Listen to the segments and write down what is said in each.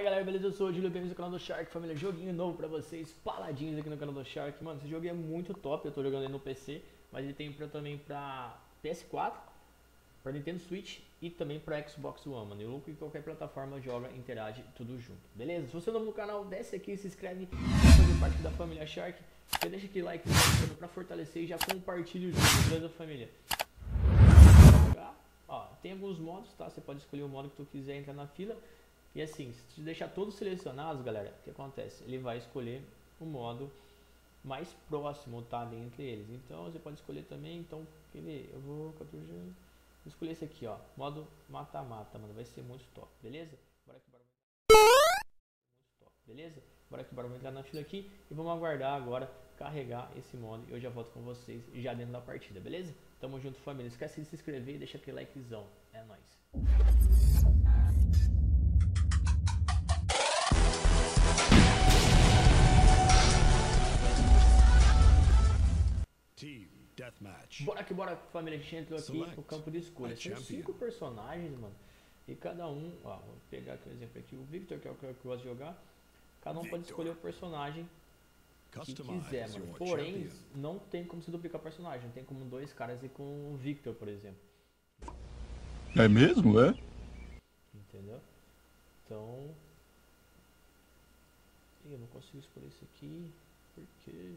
galera, beleza? Eu sou o Júlio, bem-vindos ao canal do Shark, família. Joguinho novo pra vocês, paladinhos aqui no canal do Shark. Mano, esse jogo é muito top, eu tô jogando ele no PC, mas ele tem também pra PS4, pra Nintendo Switch e também pra Xbox One, mano. Eu em qualquer plataforma joga, interage, tudo junto, beleza? Se você é novo no canal, desce aqui, se inscreve pra fazer parte da família Shark. Já deixa aquele like pra fortalecer e já compartilha o jogo, beleza, família? Ó, tem alguns modos, tá? Você pode escolher o modo que tu quiser entrar na fila. E assim, se tu deixar todos selecionados, galera, o que acontece? Ele vai escolher o modo mais próximo, tá? Dentre eles. Então você pode escolher também. Então, quer ver? Eu vou escolher esse aqui, ó. Modo mata-mata, mano. Vai ser muito top, beleza? Bora que bora. Muito top, beleza? Bora que bora, vamos entrar na fila aqui e vamos aguardar agora carregar esse modo. E eu já volto com vocês já dentro da partida, beleza? Tamo junto, família. Não esquece de se inscrever e deixa aquele likezão. É nóis. Team Deathmatch. Bora que bora, família. A gente entrou aqui no campo de escolha. São 5 personagens, mano. E cada um, ó, vou pegar aqui um exemplo aqui. O Victor, que é o que eu gosto de jogar. Cada um pode escolher o personagem que quiser, mano. Porém, não tem como se duplicar personagem. Não tem como dois caras ir com o Victor, por exemplo. É mesmo, é? Entendeu? Então... eu não consigo escolher esse aqui. Por quê?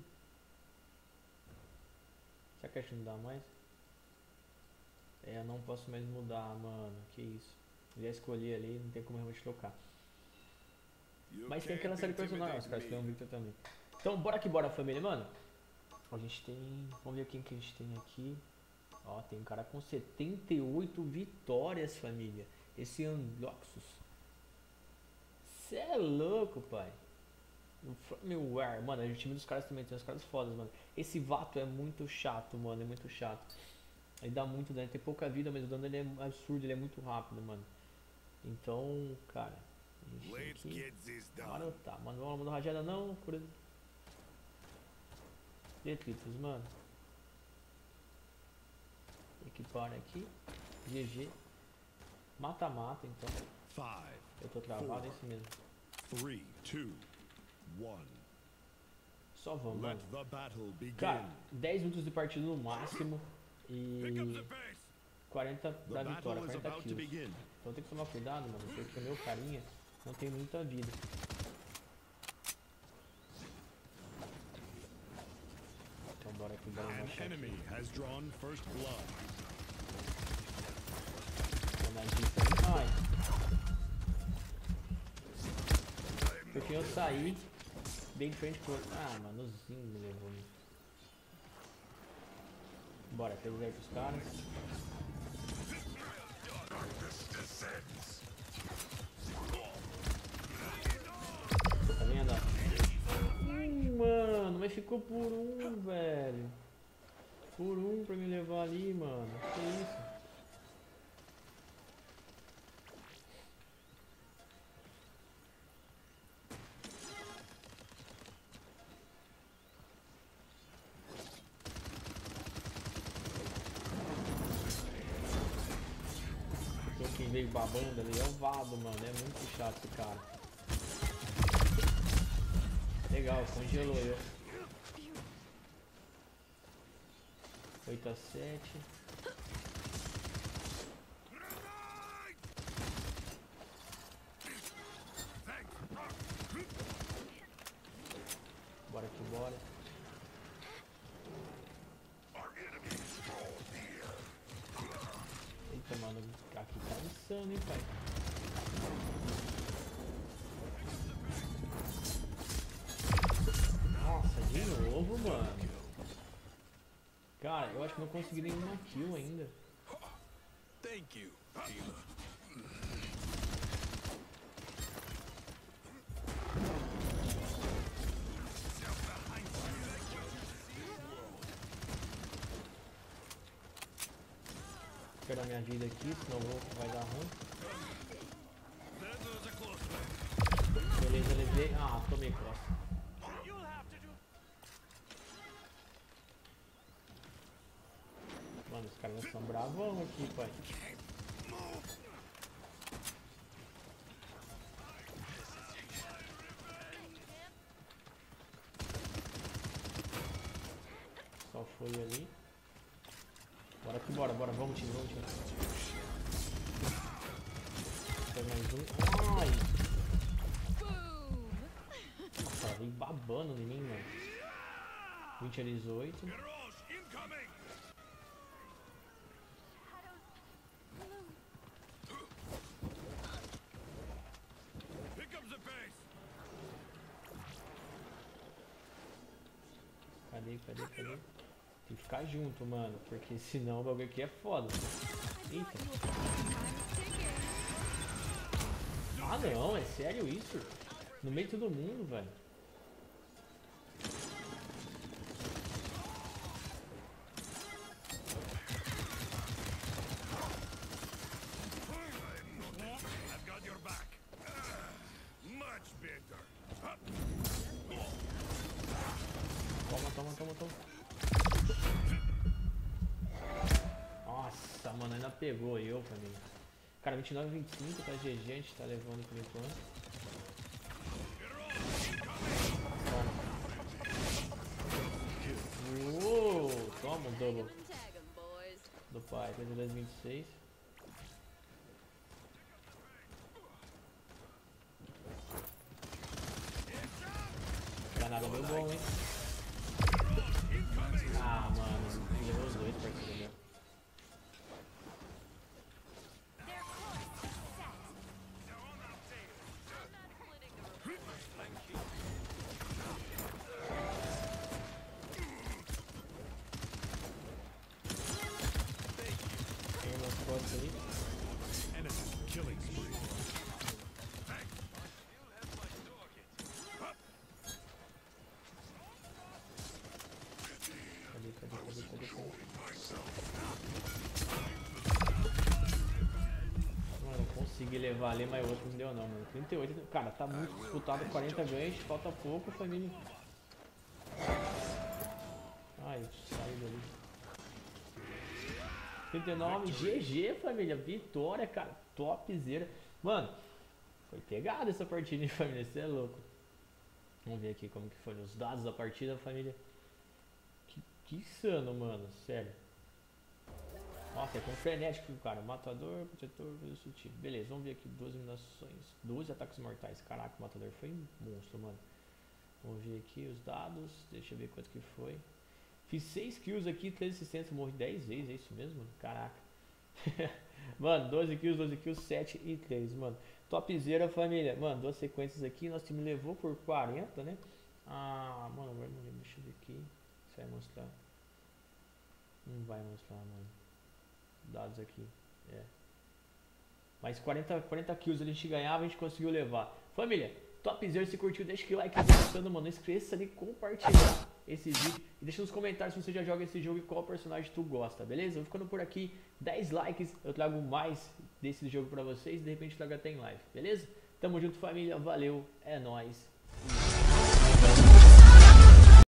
Será que a gente não dá mais? É, eu não posso mais mudar, mano. Que isso. Eu já escolhi ali, não tem como realmente trocar. Mas tem aquela série de personagens, os caras escolheram o Victor também. Então, bora que bora, família, mano. A gente tem... vamos ver quem que a gente tem aqui. Ó, tem um cara com 78 vitórias, família. Esse Androxus. Cê é louco, pai. Meu ar, mano, o time dos caras também tem uns caras fodas, mano. Esse Vato é muito chato, mano, é muito chato. Ele dá muito dano, ele tem pouca vida, mas o dano dele é absurdo, ele é muito rápido, mano. Então, cara, a gente tem que marotar, mano. Vamos mudar rajada não, por detritos, mano. Equipar aqui, GG. Mata-mata, então. Eu tô travado, é isso mesmo. 3, 2, 1. Só vamos, mano. Cara, 10 minutos de partida no máximo e 40 da vitória, 40 kills. Então tem que tomar cuidado, mano, porque o meu carinha não tem muita vida. Então bora aqui, bora mostrar aqui. Ai. Porque eu saí bem de frente com o outro. Ah, mano, o Zinho me levou. Bora, pega aí pros caras. Tá vendo? Mano, mas ficou por um, velho. Por um pra me levar ali, mano. Que isso? Quem veio babando ali é o Vado, mano. É muito chato esse cara. Legal, congelou eu. 8 a 7. Bora que bora. Eita, mano, aqui tá insano, hein, pai. Nossa, de novo, mano. Cara, eu acho que não consegui nenhuma kill ainda. Vou pegar minha vida aqui, senão vai dar ruim. Beleza, levei. Ah, tomei cross. Mano, os caras são bravão aqui, pai. foi ali. Bora que bora, bora, vamos time, vamos time. Tem mais um. Ai! Nossa, ela veio babando em mim, mano. 20 a 18. Cadê? Tem que ficar junto, mano, porque senão o bagulho aqui é foda. Eita. Ah não, é sério isso? No meio de todo mundo, velho. Toma. Nossa, mano, ainda pegou eu, família. Cara, 29 a 25, tá GG, a gente tá levando por enquanto. Toma o double do pai, 32 a 26. Granada deu bom, hein? Ah, mano, levou os dois partidos, né? Tem umas costas aí. Cadê? Mano, eu consegui levar ali, mas o outro não deu não, mano. 38, cara, tá muito disputado, 40 ganhos, falta pouco, família. Ai, saiu dali. 39, GG, família, vitória, cara, topzera. Mano, foi pegada essa partida, hein, família, você é louco. Vamos ver aqui como que foi os dados da partida, família. Que insano, mano, sério. Nossa, é com frenético, cara. Matador, protetor, sutil. Beleza, vamos ver aqui. 12 eliminações, 12 ataques mortais. Caraca, o matador foi um monstro, mano. Vamos ver aqui os dados. Deixa eu ver quanto que foi. Fiz 6 kills aqui, 13 assistências. Morri 10 vezes, é isso mesmo? Caraca. Mano, 12 kills, 7 e 3, mano. Topzera, família. Mano, 2 sequências aqui. Nosso time levou por 40, né? Ah, mano, deixa eu ver aqui. Vai mostrar. Não vai mostrar, mano. Dados aqui. É. Mas 40 kills a gente ganhava, a gente conseguiu levar. Família, topzera, se curtiu, deixa aquele like gostando, mano. Não esqueça de compartilhar esse vídeo. E deixa nos comentários se você já joga esse jogo e qual personagem tu gosta, beleza? Eu vou ficando por aqui. 10 likes, eu trago mais desse jogo pra vocês. De repente trago até em live, beleza? Tamo junto, família. Valeu, é nóis.